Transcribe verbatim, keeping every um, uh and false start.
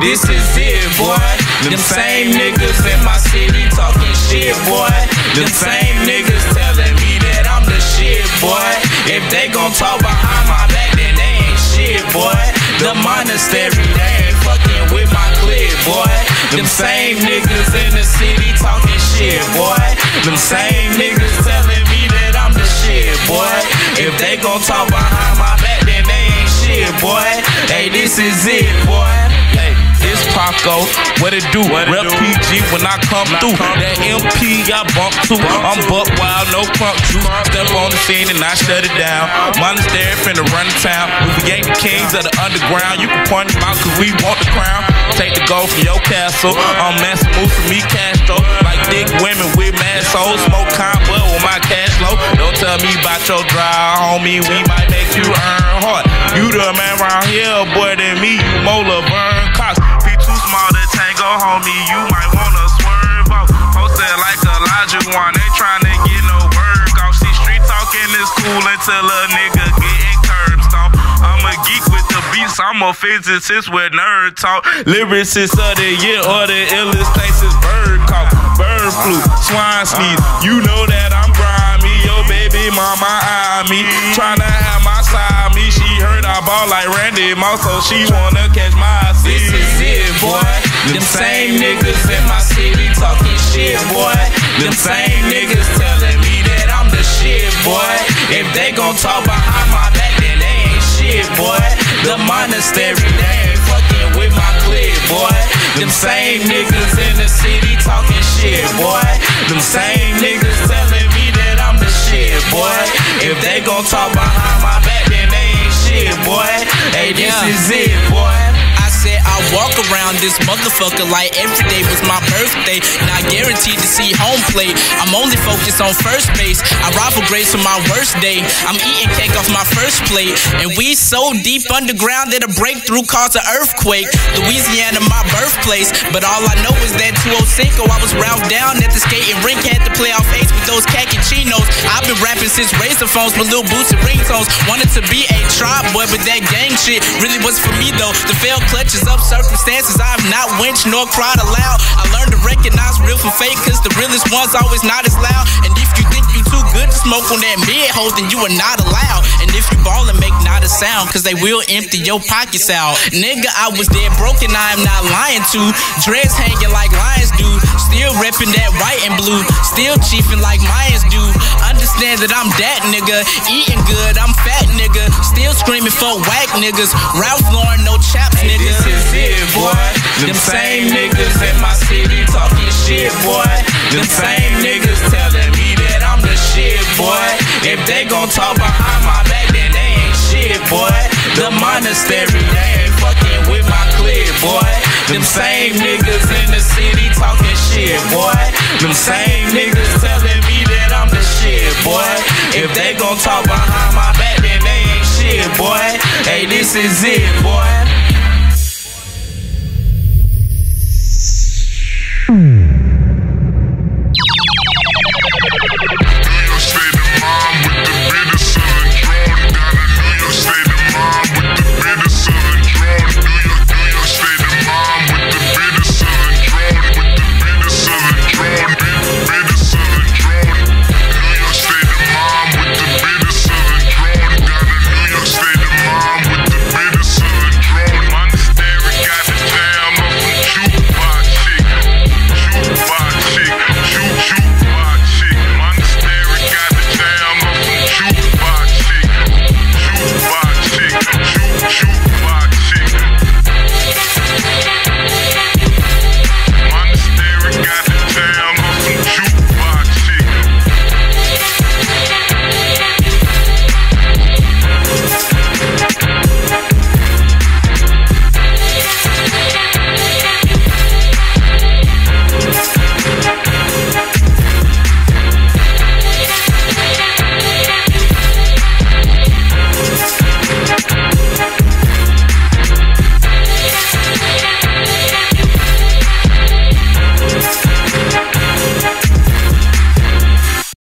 this is it, boy. Them same niggas in my city talking shit, boy. Them same niggas telling me that I'm the shit, boy. If they gon' talk behind my back, then they ain't shit, boy. The Monastery, they ain't fucking with my clique, boy. Them same niggas in the city talking shit, boy. Them same niggas telling me that I'm the shit, boy. If they gon' talk behind my back, then they ain't shit, boy. Hey, this is it, boy. Hey, it's Paco, what it do? What it Rep do? P G when I come when through. I come that through. M P I bump too. Bump I'm buck wild, no pump juice. Step on the scene and I shut it down. Monastery finna run the town. If we ain't the kings of the underground, you can point them out cause we want the crown. Take the gold from your castle. I'm messing moves for me Castro. Like thick women with mad souls. Smoke combo with my cash flow. Don't tell me about your drive, homie. We might make you earn hard. You the man round here, boy, than me. You molar burn cops. Be too small to tango, homie. You might wanna swerve off. Posted like Elijah one. They tryna get no work off. See, street talking is cool until a nigga getting curb stomped. I'm a geek with the beats. I'm a physicist with nerd talk. Lyricist of the year or the illest place is bird cough, bird flu, swine sneeze. You know that I'm grimy. Yo, baby mama eye me. Tryna have my side me. She heard I ball like Randy Moss, so she wanna catch my seed. This is it, boy. Them same niggas in my city talking shit, boy. Them same niggas telling me that I'm the shit, boy. If they gon' talk behind my back, then they ain't shit, boy. The Monastery, they ain't fucking with my clique, boy. Them same niggas in the city talking shit, boy. Them same niggas telling me that I'm the shit, boy. If they gon' talk behind my back, then they ain't shit, boy. Hey, this yeah. is it, boy. I walk around this motherfucker like every day was my birthday. Not guaranteed to see home plate. I'm only focused on first base. I rival grades for my worst day. I'm eating cake off my first plate. And we so deep underground that a breakthrough caused an earthquake. Louisiana, my birthplace. But all I know is that two oh Cinco, I was round down at the skating rink. Had to play off ace with those khaki chinos. I've been rapping since razor phones with little boots and ringtones. Wanted to be a tribe boy, but that gang shit really wasn't for me though. The failed clutches up circumstances I've not winched nor cried aloud. I learned to recognize real from fake, cause the realest ones always not as loud. And if you think you too good to smoke on that mid-hole, then you are not allowed. And if you ball and make not a sound, cause they will empty your pockets out. Nigga, I was dead broken, I am not lying to. Dreads hanging like lions do. Still repping that white and blue. Still chiefing like Mayans do. Understand that I'm that nigga. Eating good, I'm fat nigga. Still screaming for whack niggas. Ralph Lauren, no chaps, nigga. Hey, this is it, boy. Them same niggas in my city talking shit, boy. Them same niggas telling me that I'm the shit, boy. If they gon' talk behind my back, then they ain't shit, boy. The Monastery, they ain't fucking with my clique, boy. Them same niggas in the city talking shit, boy. Them same niggas telling me that I'm the shit, boy. If they gon' talk behind my back, then they ain't shit, boy. Hey, this is it, boy.